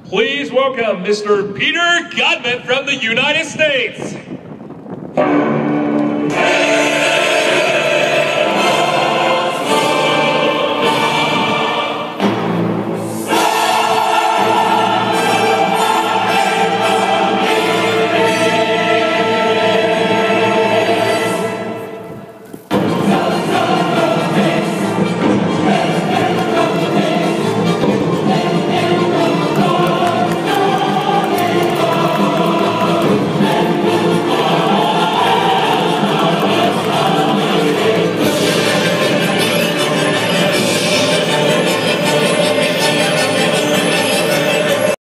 Please welcome Mr. Peter Guttman from the United States.